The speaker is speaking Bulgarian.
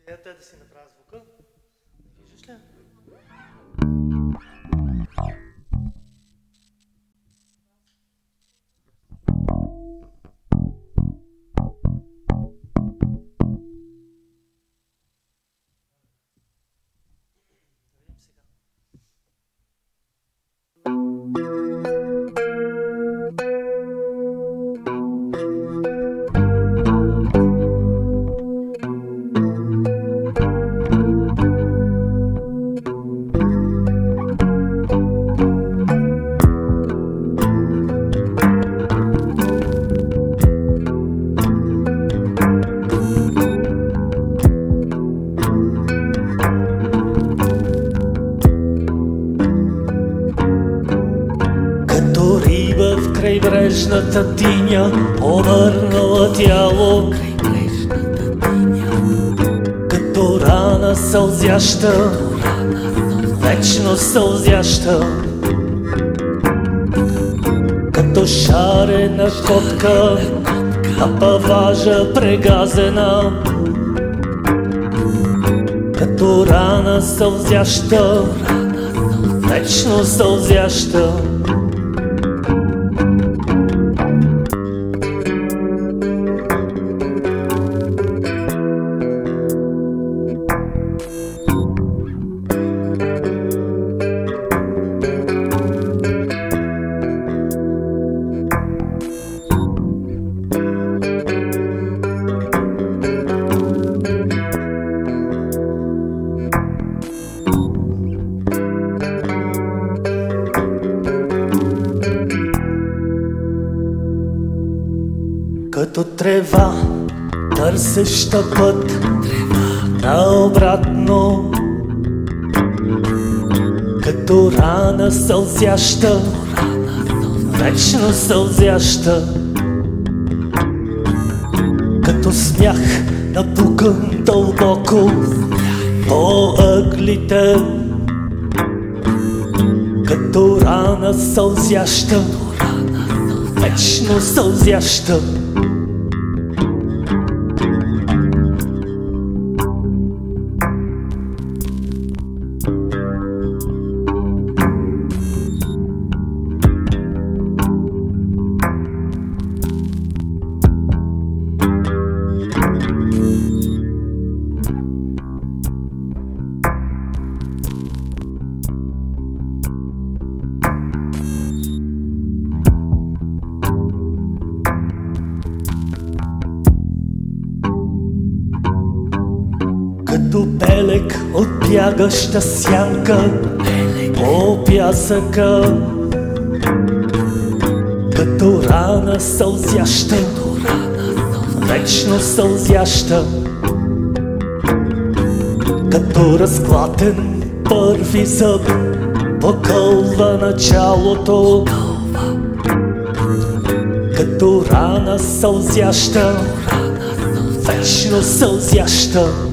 Идеята е да си направя звука. Виждаш ли? Крайбрежната тиня, повърнала тяло, като рана сълзяща, вечно сълзяща, като шарена котка, на паважа прегазена, като рана сълзяща, вечно сълзяща. Като трева, търсеща път наобратно, като рана сълзяща, вечно сълзяща, като смях напукан дълбоко по ъглите, като рана сълзяща, вечно сълзяща. Като белег от бягаща сянка по пясъка, като рана сълзяща, вечно сълзяща, като разклатен първи зъб покълва началото, като рана сълзяща, вечно сълзяща.